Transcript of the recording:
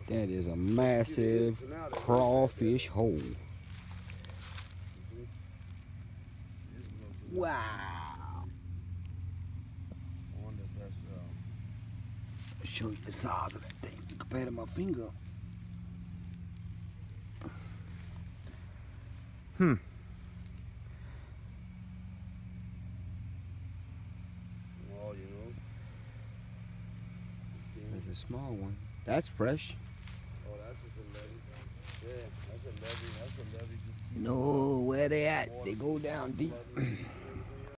That is a massive crawfish hole. Wow. I'll show you the size of that thing compared to my finger. Oh, you know. That's a small one. That's fresh. Oh, that's just a levy. Yeah, that's a levy. That's a levy. No, where they at? They go down deep.